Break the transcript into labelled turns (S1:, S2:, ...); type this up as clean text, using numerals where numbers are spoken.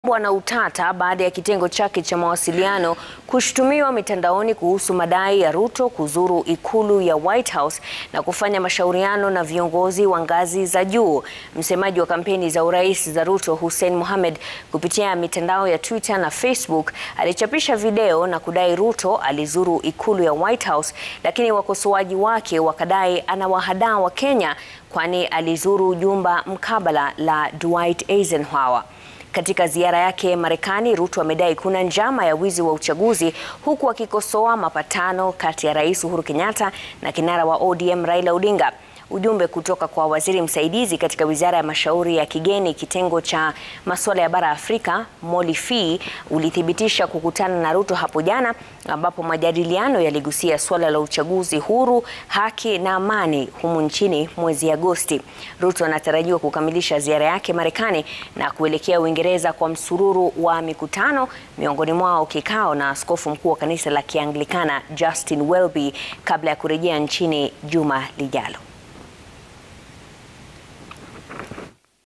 S1: Bwana utata baada ya kitengo chake cha mawasiliano kushutumiwa mitandaoni kuhusu madai ya Ruto kuzuru ikulu ya White House na kufanya mashauriano na viongozi wa ngazi za juu. Msemaji wa kampeni za urais za Ruto, Hussein Mohamed, kupitia mitandao ya Twitter na Facebook alichapisha video na kudai Ruto alizuru ikulu ya White House, lakini wakosoaji wake wakadai anawahadaa wa Kenya kwani alizuru jumba mkabala la Dwight Eisenhower. Katika ziara yake Marekani, Ruto amedai kuna njama ya wizi wa uchaguzi, huku akikosoa mapatano kati ya Rais Uhuru Kenyatta na kinara wa ODM Raila Odinga. Ujumbe kutoka kwa waziri msaidizi katika wizara ya mashauri ya kigeni, kitengo cha masuala ya bara Afrika, Molly Fee, ulithibitisha kukutana na Ruto hapo jana, ambapo majadiliano yaligusia suala la uchaguzi huru, haki na amani humu nchini mwezi Agosti. Ruto anatarajiwa kukamilisha ziara yake Marekani na kuelekea Uingereza kwa msururu wa mikutano, miongoni mwao kikao na askofu mkuu wa kanisa la Kianglikana Justin Welby kabla ya kurejea nchini juma lijalo.